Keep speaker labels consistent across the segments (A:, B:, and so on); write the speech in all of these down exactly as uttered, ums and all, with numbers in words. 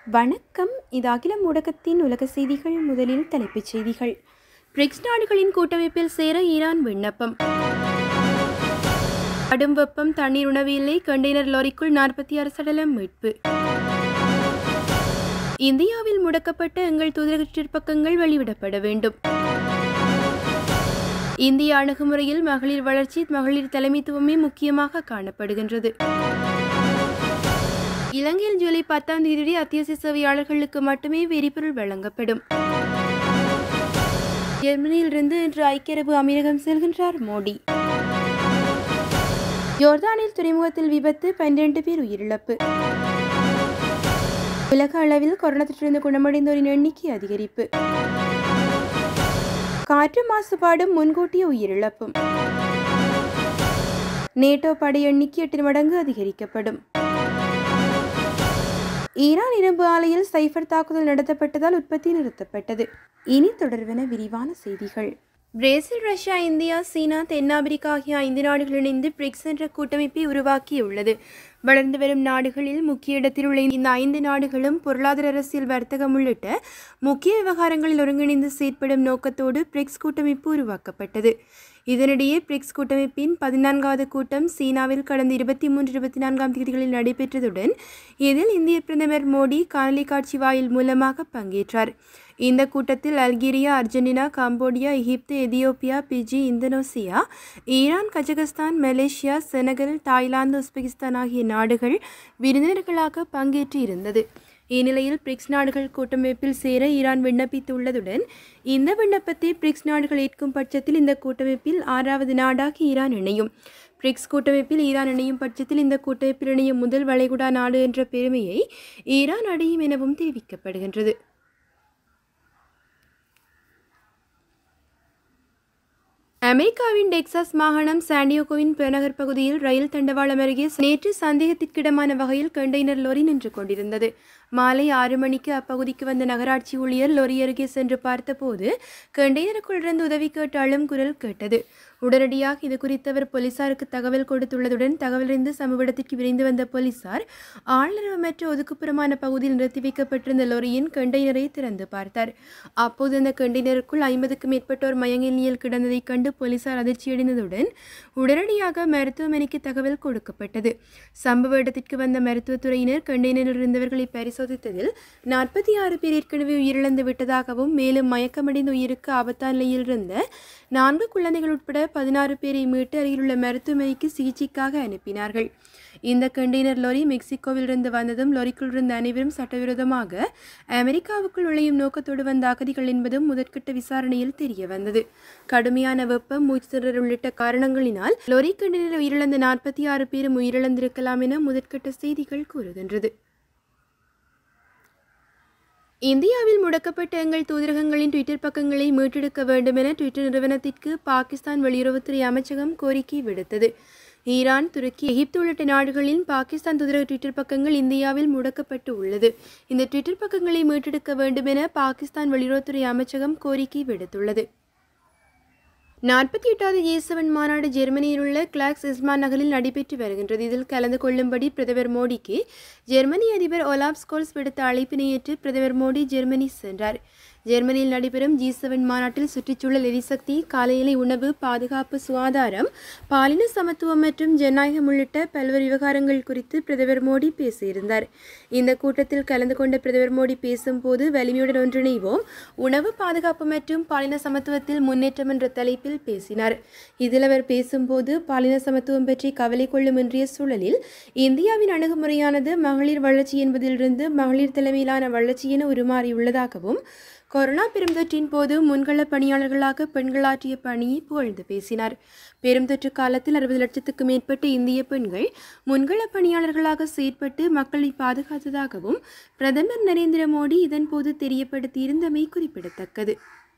A: வணக்கம். இது அகிலம் ஊடகத்தின் உலக செய்திகள். முதலில் தலைப்புச் செய்திகள். பிரிக்ஸ் நாடுகளின் கூட்டமைப்பில் சேர ஈரான் விண்ணப்பம். கடும் வெப்பம், தண்ணீர், உணவு இல்லை. கண்டெய்னர் லாரிக்குள் நாற்பத்தி ஆறு சடலம் மீட்பு. இந்தியாவில் முடக்கப்பட்ட எங்கள் தூதரக சிற்பக்கங்கள் வெளியிடப்பட வேண்டும். இந்திய அணுகுமுறையில் மகளிர் வளர்ச்சி, மகளிர் தலைமைத்துவமே முக்கியமாக காணப்படுகின்றது. இலங்கையில் ஜூலை பத்தாம் தேதி அத்தியாவசிய சேவையாளர்களுக்கு மட்டுமே எரிபொருள் வழங்கப்படும். ஜெர்மனியிலிருந்து இன்று ஐக்கிய அரபு அமீரகம் செல்கின்றார் மோடி. யோர்தானில் துறைமுகத்தில் விபத்து, பன்னிரண்டு பேர் உயிரிழப்பு. உலக அளவில் கொரோனா தொற்றிலிருந்து குணமடைந்தோரின் எண்ணிக்கை அதிகரிப்பு. காற்று மாசுபாடும் முன்கூட்டிய உயிரிழப்பும். நேட்டோ படை எண்ணிக்கை எட்டு மடங்கு அதிகரிக்கப்படும். ஈரான் இரும்பு ஆலையில் சைபர் தாக்குதல் நடத்தப்பட்டதால் உற்பத்தி நிறுத்தப்பட்டது. இனி தொடர்வென விரிவான செய்திகள். பிரேசில், ரஷ்யா, இந்தியா, சீனா, தென்னாப்பிரிக்கா ஆகிய ஐந்து நாடுகள் இணைந்து பிரிக்ஸ் என்ற கூட்டமைப்பை உருவாக்கியுள்ளது. வளர்ந்து வரும் நாடுகளில் முக்கிய இடத்தில் உள்ள இந்த ஐந்து நாடுகளும் பொருளாதார, அரசியல், வர்த்தகம் உள்ளிட்ட முக்கிய விவகாரங்களில் ஒருங்கிணைந்து செயற்படும் நோக்கத்தோடு பிரிக்ஸ் கூட்டமைப்பு உருவாக்கப்பட்டது. இதனிடையே பிரிக்ஸ் கூட்டமைப்பின் பதினான்காவது கூட்டம் சீனாவில் கடந்த இருபத்தி மூன்று இருபத்தி நான்காம் தேதிகளில் நடைபெற்றதுடன் இதில் இந்திய பிரதமர் மோடி காணொலி காட்சி வாயில் மூலமாக பங்கேற்றார். இந்த கூட்டத்தில் Algeria, Argentina, Cambodia, Egypt, Ethiopia, Fiji, Indonesia, Iran, Kazakhstan, Malaysia, Senegal, Thailand, Uzbekistan ஆகிய நாடுகள் விருந்தினர்களாக பங்கேற்று இருந்தது. இந்நிலையில் பிரிக்ஸ் நாடுகள் கூட்டமைப்பில் சேர ஈரான் விண்ணப்பித்துள்ளதுடன் இந்த விண்ணப்பத்தை பிரிக்ஸ் நாடுகள் ஏற்கும் பட்சத்தில் இந்த கூட்டமைப்பில் ஆறாவது நாடாக ஈரான் இணையும். பிரிக்ஸ் கூட்டமைப்பில் ஈரான் இணையும் பட்சத்தில் இந்த கூட்டமைப்பில் இணையும் முதல் வளைகுடா நாடு என்ற பெருமையை ஈரான் அடையும் எனவும் தெரிவிக்கப்படுகின்றது. அமெரிக்காவின் டெக்சாஸ் மாகாணம் சாண்டியோகோவின் புறநகர் பகுதியில் ரயில் தண்டவாளம் அருகே நேற்று சந்தேகத்திற்கிடமான வகையில் கண்டெய்னர் லோரி நின்று கொண்டிருந்தது. மாலை ஆறு மணிக்கு அப்பகுதிக்கு வந்த நகராட்சி ஊழியர் லோரி அருகே சென்று பார்த்தபோது கண்டெய்னருக்குள் இருந்து உதவி கேட்டு அழும் குரல் கேட்டது. உடனடியாக இது குறித்தவர் போலீசாருக்கு தகவல் கொடுத்துள்ளதுடன் தகவலறிந்து சம்பவ இடத்திற்கு விரைந்து வந்த போலீசார் ஆளுநரமற்ற ஒதுக்குப்புறமான பகுதியில் நிறுத்தி வைக்கப்பட்டிருந்த லோரியின் கண்டெய்னரை திறந்து பார்த்தார். அப்போது அந்த கண்டெய்னருக்குள் ஐம்பதுக்கும் மேற்பட்டோர் மயங்க நிலையில் கிடந்ததைக் கண்டு போலீசார் அதிர்ச்சியடைந்ததுடன் உடனடியாக மருத்துவமனைக்கு தகவல் கொடுக்கப்பட்டது. சம்பவ இடத்திற்கு வந்த மருத்துவத்துறையினர் கண்டெய்னரில் இருந்தவர்களை பரிசோதித்ததில் நாற்பத்தி ஆறு பேர் ஏற்கனவே உயிரிழந்து விட்டதாகவும் மேலும் மயக்கமடைந்த உயிருக்கு ஆபத்தான நிலையில் இருந்த நான்கு குழந்தைகள் உட்பட பதினாறு பேரை மீட்டு அருகிலுள்ள மருத்துவமனைக்கு சிகிச்சைக்காக அனுப்பினார்கள். இந்த கண்டெய்னர் லோரி மெக்சிகோவில் இருந்து வந்ததும் லோரிக்குள் இருந்த அனைவரும் சட்டவிரோதமாக அமெரிக்காவுக்குள் நுழையும் நோக்கத்தோடு வந்த அகதிகள் என்பதும் முதற்கட்ட விசாரணையில் தெரிய வந்தது. கடுமையான வெப்பம், மூச்சு திணறல் உள்ளிட்ட காரணங்களினால் லோரி கண்டெய்னர் உயிரிழந்த நாற்பத்தி ஆறு பேரும் உயிரிழந்திருக்கலாம் என முதற்கட்ட செய்திகள் கூறுகின்றது. இந்தியாவில் முடக்கப்பட்ட எங்கள் தூதரகங்களின் ட்விட்டர் பக்கங்களை மீட்டெடுக்க வேண்டும் என ட்விட்டர் நிறுவனத்திற்கு பாகிஸ்தான் வெளியுறவுத்துறை அமைச்சகம் கோரிக்கை விடுத்தது. ஈரான், துருக்கி, எகிப்து உள்ளிட்ட நாடுகளின் பாகிஸ்தான் தூதரக ட்விட்டர் பக்கங்கள் இந்தியாவில் முடக்கப்பட்டு உள்ளது. இந்த ட்விட்டர் பக்கங்களை மீட்டெடுக்க வேண்டும் என பாகிஸ்தான் வெளியுறவுத்துறை அமைச்சகம் கோரிக்கை விடுத்துள்ளது. நாற்பத்தி எட்டாவது ஜி செவன் மாநாடு ஜெர்மனியில் உள்ள கிளாக்ஸ் இஸ்மான் நகரில் நடைபெற்று வருகின்றது. இதில் கலந்து கொள்ளும்படி பிரதமர் மோடிக்கு ஜெர்மனி அதிபர் ஒலாப் ஸ்கோல்ஸ் விடுத்த அழைப்பினை ஏற்று பிரதமர் மோடி ஜெர்மனி சென்றார். ஜெர்மனியில் நடைபெறும் ஜி செவன் மாநாட்டில் சுற்றுச்சூழல், எரிசக்தி, காலையிலை உணவு, பாதுகாப்பு, சுகாதாரம், பாலின சமத்துவம் மற்றும் ஜனநாயகம் உள்ளிட்ட பல்வேறு விவகாரங்கள் குறித்து பிரதமர் மோடி பேசியிருந்தார். இந்த கூட்டத்தில் கலந்து கொண்ட பிரதமர் மோடி பேசும்போது வலிமையுடன் ஒன்றிணைவோம், உணவு பாதுகாப்பு மற்றும் பாலின சமத்துவத்தில் முன்னேற்றம் என்ற தலைப்பில் பேசினார். இதில் அவர் பேசும்போது பாலின சமத்துவம் பற்றி கவலை கொள்ளும் இன்றைய சூழலில் இந்தியாவின் அணுகுமுறையானது மகளிர் வளர்ச்சி என்பதிலிருந்து மகளிர் தலைமையிலான வளர்ச்சி என உருமாறியுள்ளதாகவும் கொரோனா பெருந்தொற்றின் போது முன்கள பணியாளர்களாக பெண்கள் ஆற்றிய பணியை புகழ்ந்து பேசினார். பெருந்தொற்று காலத்தில் அறுபது லட்சத்துக்கும் மேற்பட்ட இந்திய பெண்கள் முன்கள பணியாளர்களாக செயற்பட்டு மக்களை பாதுகாத்ததாகவும் பிரதமர் நரேந்திர மோடி இதன்போது தெரியப்படுத்தியிருந்தமை குறிப்பிடத்தக்கது.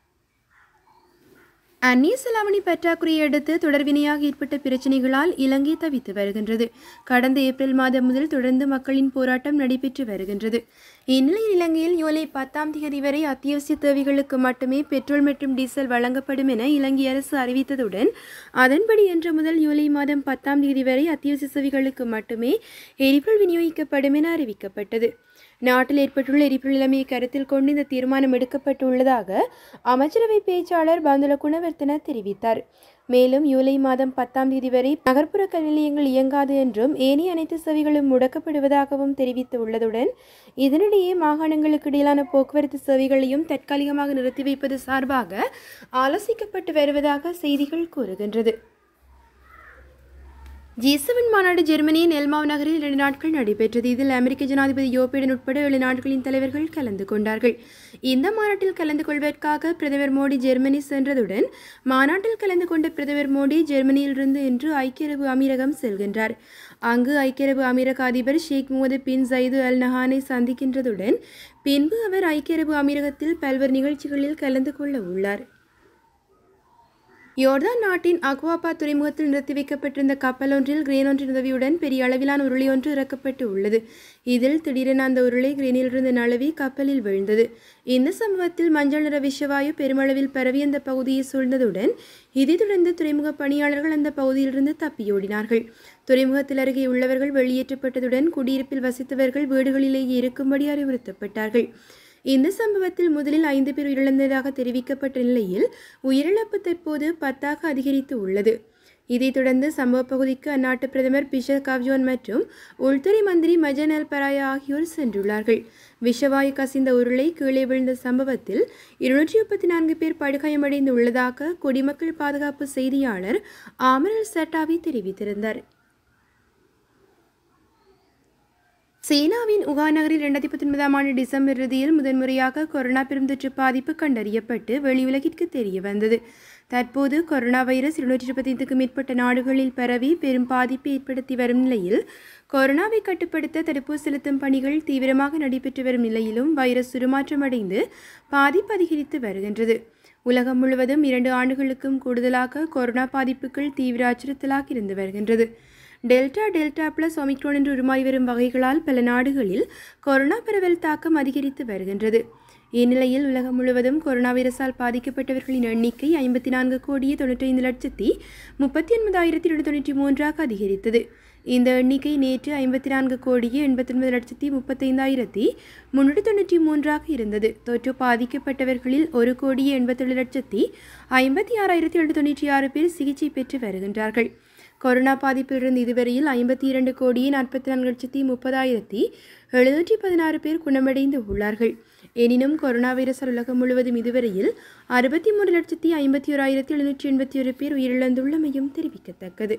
A: அந்நிய செலாவணி பற்றாக்குறையை அடுத்து தொடர்வினையாக ஏற்பட்ட பிரச்சினைகளால் இலங்கை தவித்து வருகின்றது. கடந்த ஏப்ரல் மாதம் முதல் தொடர்ந்து மக்களின் போராட்டம் நடைபெற்று வருகின்றது. இந்நிலையில் இலங்கையில் ஜூலை பத்தாம் தேதி வரை அத்தியாவசிய தேவைகளுக்கு மட்டுமே பெட்ரோல் மற்றும் டீசல் வழங்கப்படும் என இலங்கை அரசு அறிவித்ததுடன் அதன்படி இன்று முதல் ஜூலை மாதம் பத்தாம் தேதி வரை அத்தியாவசிய சேவைகளுக்கு மட்டுமே எரிபொருள் விநியோகிக்கப்படும் என அறிவிக்கப்பட்டது. நாட்டில் ஏற்பட்டுள்ள எரிபொருள் நிலைமையை கருத்தில் கொண்டு இந்த தீர்மானம் எடுக்கப்பட்டுள்ளதாக அமைச்சரவை பேச்சாளர் பந்துல குணவர்த்தன தெரிவித்தார். மேலும் ஜூலை மாதம் பத்தாம் தேதி வரை நகர்ப்புற கல்வி நிலையங்கள் இயங்காது என்றும் ஏனைய அனைத்து சேவைகளும் முடக்கப்படுவதாகவும் தெரிவித்துள்ளதுடன் இதனிடையே மாகாணங்களுக்கு இடையிலான போக்குவரத்து சேவைகளையும் தற்காலிகமாக நிறுத்தி வைப்பது சார்பாக ஆலோசிக்கப்பட்டு வருவதாக செய்திகள் கூறுகின்றது. ஜி செவன் மாநாடு ஜெர்மனியின் எல்மாவ் நகரில் இரண்டு நாட்கள் நடைபெற்றது. இதில் அமெரிக்க ஜனாதிபதி ஜோ பைடன் உட்பட ஏழு நாடுகளின் தலைவர்கள் கலந்து கொண்டார்கள். இந்த மாநாட்டில் கலந்து கொள்வதற்காக பிரதமர் மோடி ஜெர்மனி சென்றதுடன் மாநாட்டில் கலந்து கொண்ட பிரதமர் மோடி ஜெர்மனியிலிருந்து இன்று ஐக்கிய அரபு அமீரகம் செல்கின்றார். அங்கு ஐக்கிய அரபு அமீரக அதிபர் ஷேக் முகமது பின் ஜயது அல் நஹானை சந்திக்கின்றதுடன் பின்பு அவர் ஐக்கிய அரபு அமீரகத்தில் பல்வேறு நிகழ்ச்சிகளில் கலந்து கொள்ள உள்ளார். யோர்தான் நாட்டின் அக்வாபா துறைமுகத்தில் நிறுத்தி வைக்கப்பட்டிருந்த கப்பல் ஒன்றில் கிரேன் ஒன்றின் உதவியுடன் பெரிய அளவிலான உருளை ஒன்று இறக்கப்பட்டு உள்ளது. இதில் திடீரென அந்த உருளை கிரேனிலிருந்து நழுவி கப்பலில் விழுந்தது. இந்த சம்பவத்தில் மஞ்சள் நிற விஷவாயு பெருமளவில் பரவி அந்த பகுதியை சூழ்ந்ததுடன் இதைத் தொடர்ந்து துறைமுக பணியாளர்கள் அந்த பகுதியிலிருந்து தப்பியோடினார்கள். துறைமுகத்தில் அருகே உள்ளவர்கள் வெளியேற்றப்பட்டதுடன் குடியிருப்பில் வசித்தவர்கள் வீடுகளிலேயே இருக்கும்படி அறிவுறுத்தப்பட்டார்கள். இந்த சம்பவத்தில் முதலில் ஐந்து பேர் உயிரிழந்ததாக தெரிவிக்கப்பட்ட நிலையில் உயிரிழப்பு தற்போது பத்தாக அதிகரித்து உள்ளது. இதைத் தொடர்ந்து சம்பவ பகுதிக்கு அந்நாட்டு பிரதமர் பிஷர் கவ்ஜோன் மற்றும் உள்துறை மந்திரி மஜன் அல் பராயா ஆகியோர் சென்றுள்ளார்கள். விஷவாயு கசிந்த உருளை கீழே விழுந்த சம்பவத்தில் இருநூற்றி முப்பத்தி நான்கு பேர் படுகாயமடைந்து உள்ளதாக குடிமக்கள் பாதுகாப்பு செய்தியாளர் ஆமர் அல் சட்டாவி தெரிவித்திருந்தார். சீனாவின் உகான் நகரில் இரண்டாயிரத்தி பத்தொன்பதாம் ஆண்டு டிசம்பர் இறுதியில் முதன்முறையாக கொரோனா பெருந்தொற்று பாதிப்பு கண்டறியப்பட்டு வெளியுலகிற்கு தெரிய வந்தது. தற்போது கொரோனா வைரஸ் இருநூற்றி இருபத்தி ஐந்துக்கும் மேற்பட்ட நாடுகளில் பரவி பெரும் பாதிப்பை ஏற்படுத்தி வரும் நிலையில் கொரோனாவை கட்டுப்படுத்த தடுப்பூசி செலுத்தும் பணிகள் தீவிரமாக நடைபெற்று வரும் நிலையிலும் வைரஸ் உருமாற்றமடைந்து பாதிப்பு அதிகரித்து வருகின்றது. உலகம் முழுவதும் இரண்டு ஆண்டுகளுக்கும் கூடுதலாக கொரோனா பாதிப்புகள் தீவிர அச்சுறுத்தலாக இருந்து வருகின்றது. டெல்டா டெல்டா பிளஸ் ஒமிக்ரோன் என்று உருமாறி வரும் வகைகளால் பல நாடுகளில் கொரோனா பரவல் தாக்கம் அதிகரித்து வருகின்றது. இந்நிலையில் உலகம் முழுவதும் கொரோனா வைரஸால் பாதிக்கப்பட்டவர்களின் எண்ணிக்கை ஐம்பத்தி நான்கு கோடியே தொண்ணூற்றி ஐந்து லட்சத்தி முப்பத்தி ஒன்பதாயிரத்தி இருநூற்றி தொண்ணூற்றி மூன்றாக அதிகரித்தது. இந்த எண்ணிக்கை நேற்று ஐம்பத்தி நான்கு கோடியே எண்பத்தி ஒன்பது லட்சத்தி முப்பத்தைந்தாயிரத்தி முன்னூற்றி தொண்ணூற்றி மூன்றாக இருந்தது. தொற்று பாதிக்கப்பட்டவர்களில் ஒரு கோடியே எண்பத்தேழு லட்சத்தி ஐம்பத்தி ஆறாயிரத்தி எழுநூற்றி தொண்ணூற்றி ஆறு பேர் சிகிச்சை பெற்று வருகின்றார்கள். கொரோனா பாதிப்பிலிருந்து இதுவரையில் ஐம்பத்தி இரண்டு கோடியே நாற்பத்தி நான்கு லட்சத்தி முப்பதாயிரத்தி எழுநூற்றி பதினாறு பேர் குணமடைந்து உள்ளார்கள். எனினும் கொரோனா வைரஸால் உலகம் முழுவதும் இதுவரையில் அறுபத்தி மூன்று லட்சத்தி ஐம்பத்தி ஓராயிரத்தி எழுநூற்றி எண்பத்தி ஒரு பேர் உயிரிழந்துள்ளமையும் தெரிவிக்கத்தக்கது.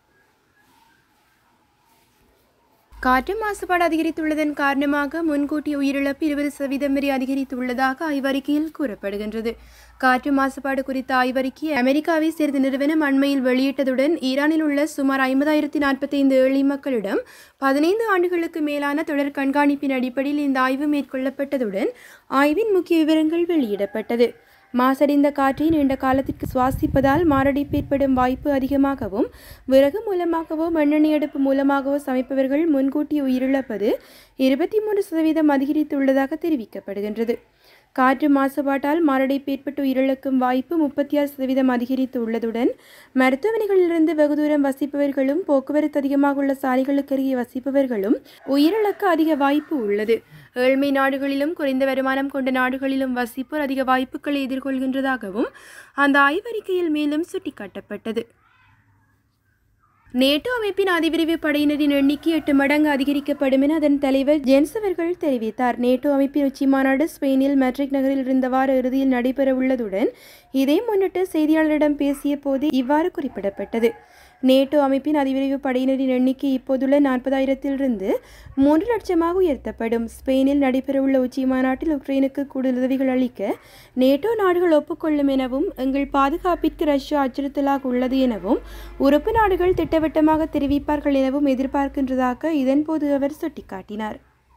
A: காற்று மாசுபாடு அதிகரித்துள்ளதன் காரணமாக முன்கூட்டிய உயிரிழப்பு இருபது சதவீதம் வரை அதிகரித்துள்ளதாக ஆய்வறிக்கையில் கூறப்படுகின்றது. காற்று மாசுபாடு குறித்த ஆய்வறிக்கை அமெரிக்காவை சேர்ந்த நிறுவனம் அண்மையில் வெளியிட்டதுடன் ஈரானில் உள்ள சுமார் ஐம்பதாயிரத்தி நாற்பத்தி ஐந்து ஏழை மக்களிடம் பதினைந்து ஆண்டுகளுக்கு மேலான தொடர் கண்காணிப்பின் அடிப்படையில் இந்த ஆய்வு மேற்கொள்ளப்பட்டதுடன் ஆய்வின் முக்கிய விவரங்கள் வெளியிடப்பட்டது. மாசடைந்த காற்றை நீண்ட காலத்திற்கு சுவாசிப்பதால் மாரடைப்பு ஏற்படும் வாய்ப்பு அதிகமாகவும் விறகு மூலமாகவோ மண்ணெண்ணெய் அடுப்பு மூலமாகவோ சமைப்பவர்கள் முன்கூட்டிய உயிரிழப்பது இருபத்தி மூன்று சதவீதம் அதிகரித்துள்ளதாக தெரிவிக்கப்படுகின்றது. காற்று மாசுபாட்டால் மாரடைப்பு ஏற்பட்டு உயிரிழக்கும் வாய்ப்பு முப்பத்தி ஆறு சதவீதம் அதிகரித்து உள்ளதுடன் மருத்துவமனைகளிலிருந்து வெகு தூரம் வசிப்பவர்களும் போக்குவரத்து அதிகமாக உள்ள சாலைகளுக்கு அருகே வசிப்பவர்களும் உயிரிழக்க அதிக வாய்ப்பு உள்ளது. ஏழ்மை நாடுகளிலும் குறைந்த வருமானம் கொண்ட நாடுகளிலும் வசிப்போர் அதிக வாய்ப்புகளை எதிர்கொள்கின்றதாகவும் அந்த ஆய்வறிக்கையில் மேலும் சுட்டிக்காட்டப்பட்டது. நேட்டோ அமைப்பின் அதிவிரைவு படையினரின் எண்ணிக்கை எட்டு மடங்கு அதிகரிக்கப்படும் என அதன் தலைவர் ஜென்ஸ் அவர்கள் தெரிவித்தார். நேட்டோ அமைப்பின் உச்சி மாநாடு ஸ்பெயினில் மேட்ரிட் நகரில் இருந்த வார இறுதியில் நடைபெற உள்ளதுடன் இதை முன்னிட்டு செய்தியாளரிடம் பேசிய போது இவ்வாறு குறிப்பிடப்பட்டது. நேட்டோ அமைப்பின் அதிவிரைவு படையினரின் எண்ணிக்கை இப்போதுள்ள நாற்பதாயிரத்திலிருந்து மூன்று லட்சமாக உயர்த்தப்படும். ஸ்பெயினில் நடைபெறவுள்ள உச்சி மாநாட்டில் உக்ரைனுக்கு கூடுதல் உதவிகள் அளிக்க நேட்டோ நாடுகள் ஒப்புக்கொள்ளும் எனவும் எங்கள் பாதுகாப்பிற்கு ரஷ்யா அச்சுறுத்தலாக உள்ளது எனவும் உறுப்பு நாடுகள் திட்டவட்டமாக தெரிவிப்பார்கள் எனவும் எதிர்பார்க்கின்றதாக இதன்போது அவர் சுட்டிக்காட்டினார்.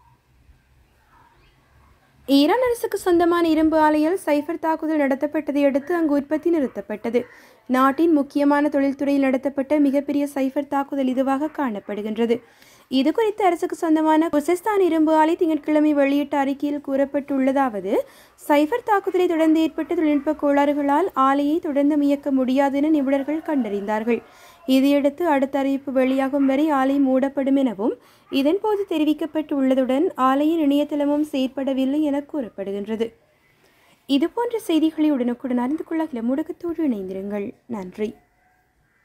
A: ஈரான் அரசுக்கு சொந்தமான இரும்பு ஆலையில் சைபர் தாக்குதல் நடத்தப்பட்டதை அடுத்து அங்கு உற்பத்தி நிறுத்தப்பட்டது. நாட்டின் முக்கியமான தொழில்துறையில் நடத்தப்பட்ட மிகப்பெரிய சைபர் தாக்குதல் இதுவாக காணப்படுகின்றது. இது குறித்து அரசுக்கு சொந்தமான குசஸ்தான் இரும்பு ஆலை திங்கட்கிழமை வெளியிட்ட அறிக்கையில் கூறப்பட்டுள்ளதாவது, சைபர் தாக்குதலை தொடர்ந்து ஏற்பட்ட தொழில்நுட்ப கோளாறுகளால் ஆலையை தொடர்ந்து இயக்க முடியாது என நிபுணர்கள் கண்டறிந்தார்கள். இதையடுத்து அடுத்த அறிவிப்பு வெளியாகும் வரை ஆலை மூடப்படும் எனவும் இதன்போது தெரிவிக்கப்பட்டுள்ளதுடன் ஆலையின் இணையதளமும் செயற்படவில்லை என கூறப்படுகின்றது. இதுபோன்ற செய்திகளை உடனுக்குடன் அறிந்து கொள்ள அகிலம் ஊடகத்தோடு இணைந்திருங்கள். நன்றி.